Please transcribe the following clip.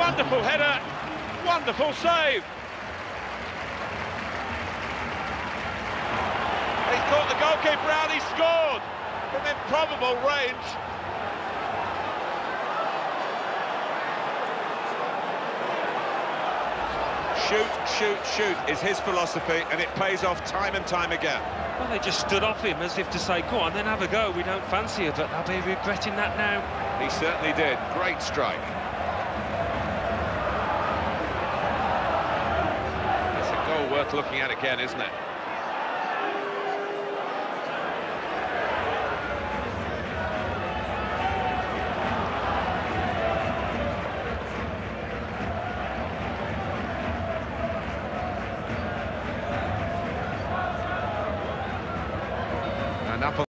Wonderful header, wonderful save. He's caught the goalkeeper out, he scored from improbable range. Shoot, shoot, shoot is his philosophy, and it pays off time and time again. Well, they just stood off him as if to say, go on, then have a go, we don't fancy it, but they'll be regretting that now. He certainly did. Great strike. It's a goal worth looking at again, isn't it?